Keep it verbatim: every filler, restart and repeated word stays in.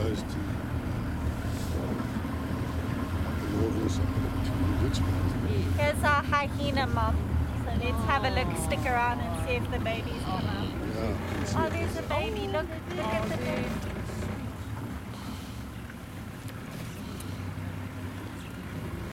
nice to go over this opportunity. Here's our hyena mom. So let's have a look, stick around and see if the babies come out. Yeah, Oh, there's a baby. Look, look at the baby.